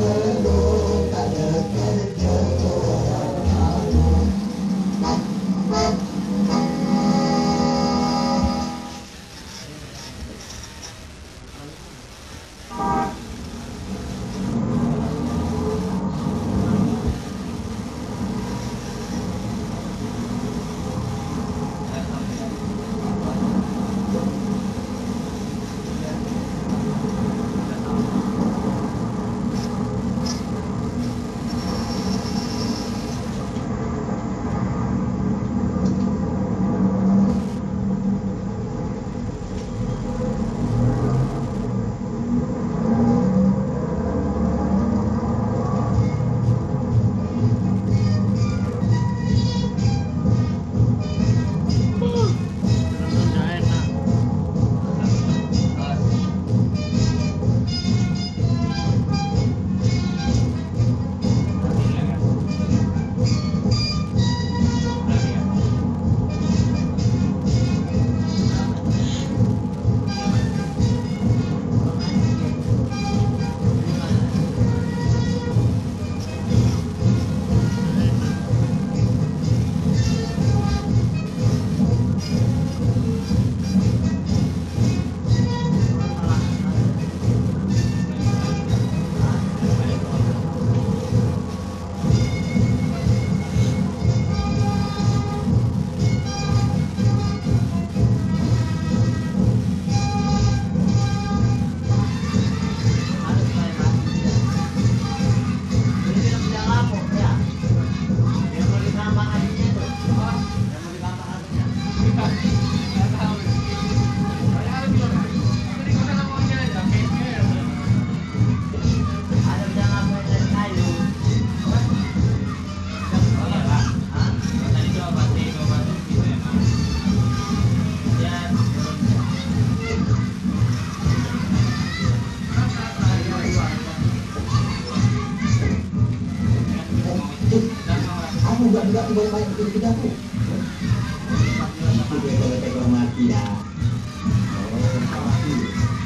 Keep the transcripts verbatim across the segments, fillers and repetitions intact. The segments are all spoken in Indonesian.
Aku banyak-banyak kerja aku. Aku tengok-tengok mati dah. Oh, mati.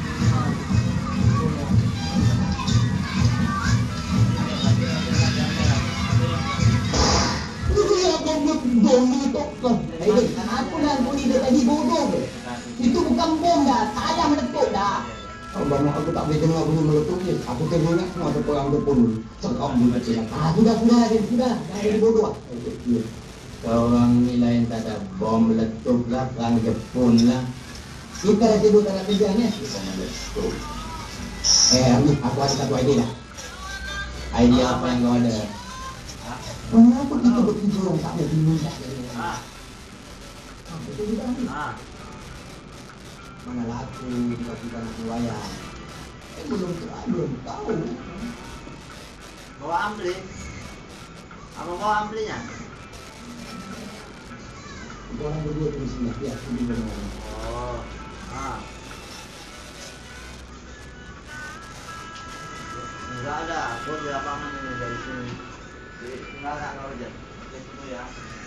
Itu yang bom bom itu. Eh, aku nak bunyi dia tadi bodoh ke? Itu bukan bom dah, saya meletup dah. Bang, aku tak boleh dengar bunyi meletup ni. Aku tengok semua ada perang depan. Cakap bunyi kecil. Ah, sudah sudah sudah. Jangan jadi bodoh. Orang ni lain tak ada bom meletup lah, perang Jepun lah. Kita dah tidur tak nak kerja ni, kita meletup. Eh, Ami, aku ada satu idea dah. Idea apa yang kau ada? Kenapa kita bertidur orang tak boleh tidur tak boleh? Apa tu juga ni? Mana laku, tiba-tiba nak wayang. Eh, belum belum tahu. Bawa ampli? Apa bawa amplinya? Orang berdua di sini, ya, di mana? Oh, ah. Enggak ada, aku di lapangan ini dari sini. Enggak ada kalau aja. Di situ ya.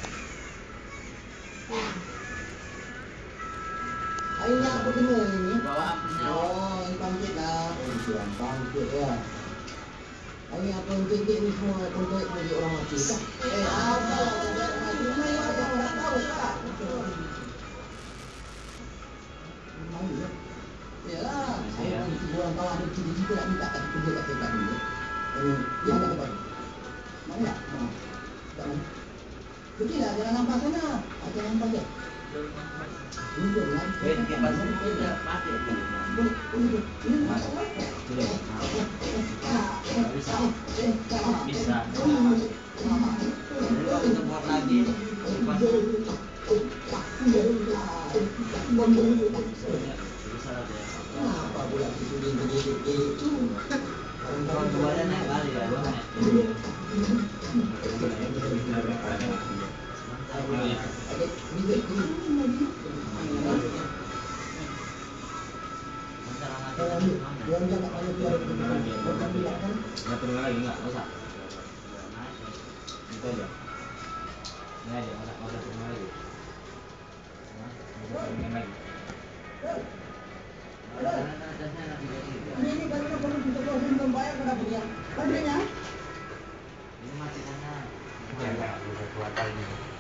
Akhirnya aku dengar ini. Bawa amplinya. Oh, ini pangkit lah. Oh, siang pangkit ya. Akhirnya apa yang pangkit ni semua pangkit bagi orang mati tak? Eh, apa lah orang mati? Mana ada orang tahu tak? Malu ya? Yalah, saya pun tiga orang kawan ada cita-cita nak minta tak kerja kat tempat ni. Ini, dia nak dapat. Mana tak? Tak mana? Pergilah, jangan nampak sana. Jangan nampak je. Duduk lah. Eh, tiga pasal dia mati. Boleh, boleh. Ini masalah. Boleh. Bisa. Bisa. Jadi kalau kita buat lagi, apa pula disuruh begini itu? kalau duanya naik kali ya. Nggak perlu lagi, nggak usah. Itu aja. Ini aja, nggak usah, nggak usah turun lagi. Nggak usah turun lagi. Ini bagaimana kalau kita buat bayar pada punya. Kan belinya? Ini mati sana. Ya, udah tua ini.